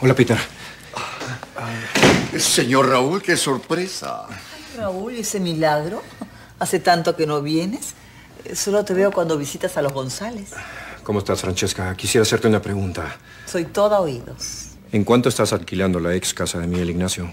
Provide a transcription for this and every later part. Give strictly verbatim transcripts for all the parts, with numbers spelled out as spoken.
Hola, Peter. Señor Raúl, qué sorpresa. Ay, Raúl, ese milagro. Hace tanto que no vienes. Solo te veo cuando visitas a los González. ¿Cómo estás, Francesca? Quisiera hacerte una pregunta. Soy toda oídos. ¿En cuánto estás alquilando la ex casa de Miguel Ignacio?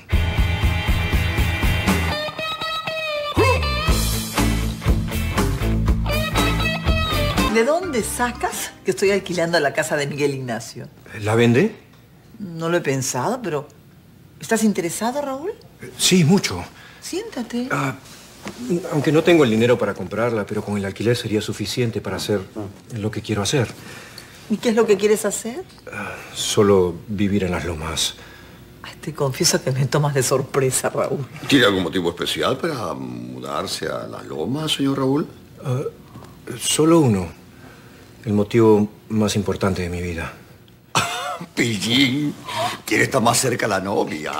¿De dónde sacas que estoy alquilando la casa de Miguel Ignacio? ¿La vende? No lo he pensado, pero... ¿Estás interesado, Raúl? Sí, mucho. Siéntate. Ah, aunque no tengo el dinero para comprarla, pero con el alquiler sería suficiente para hacer lo que quiero hacer. ¿Y qué es lo que quieres hacer? Ah, solo vivir en las lomas. Ay, te confieso que me tomas de sorpresa, Raúl. ¿Tiene algún motivo especial para mudarse a las lomas, señor Raúl? Ah, solo uno. El motivo más importante de mi vida. Pillín, ¿quién está más cerca a la novia?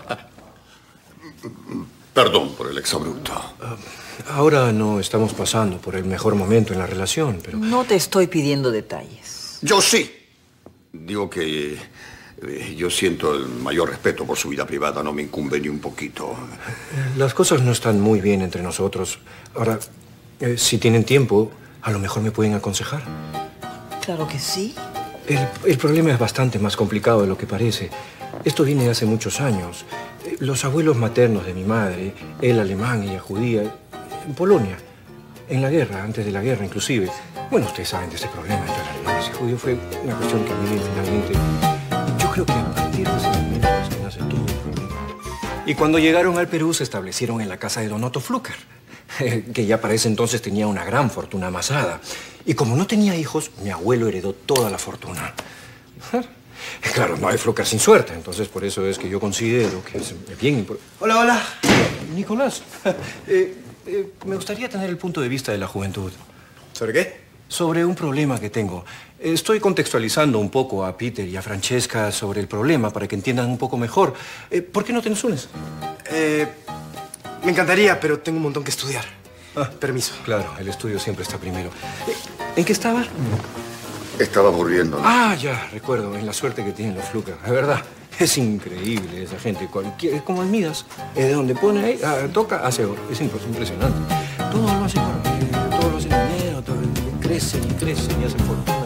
Perdón por el exabrupto. Uh, ahora no estamos pasando por el mejor momento en la relación, pero... No te estoy pidiendo detalles. Yo sí. Digo que eh, yo siento el mayor respeto por su vida privada. No me incumbe ni un poquito. Las cosas no están muy bien entre nosotros. Ahora, eh, si tienen tiempo, a lo mejor me pueden aconsejar. Claro que sí. El, el problema es bastante más complicado de lo que parece. Esto viene de hace muchos años. Los abuelos maternos de mi madre, él alemán, ella judía, en Polonia, en la guerra, antes de la guerra inclusive. Bueno, ustedes saben de ese problema entre alemanes y judíos. Fue una cuestión que a mí finalmente... Yo creo que a partir de ese momento es que nace todo el problema. Y cuando llegaron al Perú se establecieron en la casa de Don Otto Flucker, que ya para ese entonces tenía una gran fortuna amasada. Y como no tenía hijos, mi abuelo heredó toda la fortuna. Claro, no hay Flucker sin suerte, entonces por eso es que yo considero que es bien importante. Hola, hola. Nicolás, eh, eh, me gustaría tener el punto de vista de la juventud. ¿Sobre qué? Sobre un problema que tengo. Estoy contextualizando un poco a Peter y a Francesca sobre el problema para que entiendan un poco mejor. Eh, ¿Por qué no te nos unes? Eh, me encantaría, pero tengo un montón que estudiar. Ah, permiso. Claro, el estudio siempre está primero. Eh, ¿En qué estabas? Estaba aburriendo. Ah, ya, recuerdo, en la suerte que tienen los Flucker. De verdad, es increíble esa gente. Cualquier, es como el Midas, es de donde pone ahí, ah, toca, hace oro. Es impresionante. Todo lo hacen con todo lo hacen dinero, todo, crecen y crecen y hacen fortuna.